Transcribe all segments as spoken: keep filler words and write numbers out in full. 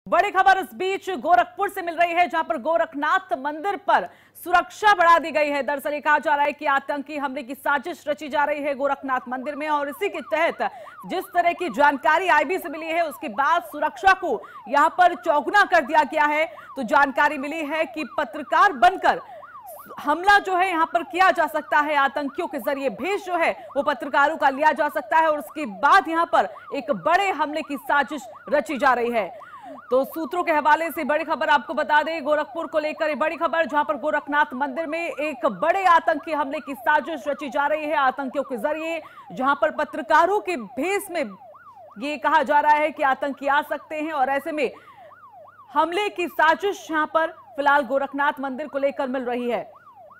बड़ी खबर इस बीच गोरखपुर से मिल रही है, जहां पर गोरखनाथ मंदिर पर सुरक्षा बढ़ा दी गई है। दरअसल ये कहा जा रहा है कि आतंकी हमले की साजिश रची जा रही है गोरखनाथ मंदिर में, और इसी के तहत जिस तरह की जानकारी आईबी से मिली है उसके बाद सुरक्षा को यहां पर चौगुना कर दिया गया है। तो जानकारी मिली है कि पत्रकार बनकर हमला जो है यहां पर किया जा सकता है, आतंकियों के जरिए भेष जो है वो पत्रकारों का लिया जा सकता है, और उसके बाद यहां पर एक बड़े हमले की साजिश रची जा रही है। तो सूत्रों के हवाले से बड़ी खबर आपको बता दें, गोरखपुर को लेकर बड़ी खबर, जहां पर गोरखनाथ मंदिर में एक बड़े आतंकी हमले की साजिश रची जा रही है आतंकियों के जरिए, जहां पर पत्रकारों के भेष में ये कहा जा रहा है कि आतंकी आ सकते हैं, और ऐसे में हमले की साजिश यहां पर फिलहाल गोरखनाथ मंदिर को लेकर मिल रही है।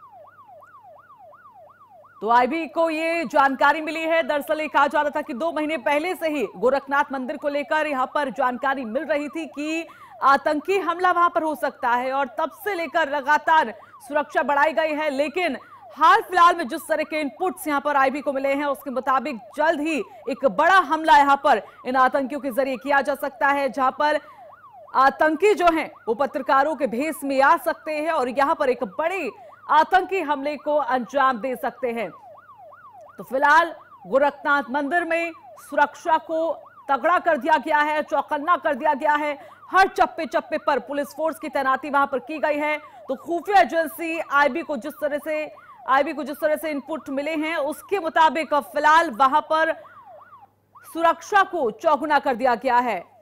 तो आईबी को ये जानकारी मिली है। दरअसल ये कहा जा रहा था कि दो महीने पहले से ही गोरखनाथ मंदिर को लेकर यहां पर जानकारी मिल रही थी कि आतंकी हमला वहां पर हो सकता है, और तब से लेकर लगातार सुरक्षा बढ़ाई गई है। लेकिन हाल फिलहाल में जिस तरह के इनपुट्स यहां पर आईबी को मिले हैं उसके मुताबिक जल्द ही एक बड़ा हमला यहां पर इन आतंकियों के जरिए किया जा सकता है, जहां पर आतंकी जो हैं वो पत्रकारों के भेष में आ सकते हैं और यहां पर एक बड़ी आतंकी हमले को अंजाम दे सकते हैं। तो फिलहाल गोरखनाथ मंदिर में सुरक्षा को तगड़ा कर दिया गया है, चौकन्ना कर दिया गया है। हर चप्पे चप्पे पर पुलिस फोर्स की तैनाती वहां पर की गई है। तो खुफिया एजेंसी आईबी को जिस तरह से आईबी को जिस तरह से इनपुट मिले हैं उसके मुताबिक फिलहाल वहां पर सुरक्षा को चौगुना कर दिया गया है।